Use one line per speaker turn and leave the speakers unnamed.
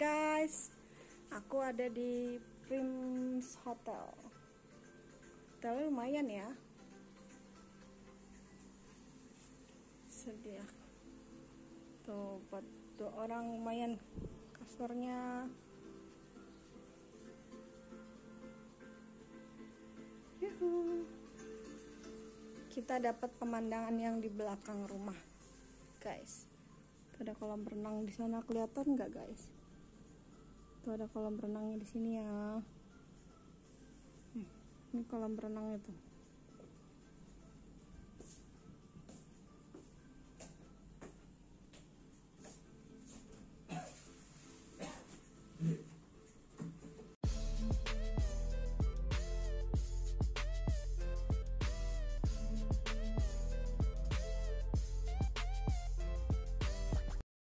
guys, aku ada di Prince Hotel. Hotelnya lumayan ya. Sedia. Tuh buat 2 orang lumayan. Kasurnya. Yuhu. Kita dapat pemandangan yang di belakang rumah, guys. Ada kolam renang di sana, kelihatan nggak guys? Tuh ada kolam renangnya di sini ya. Ini kolam renang itu.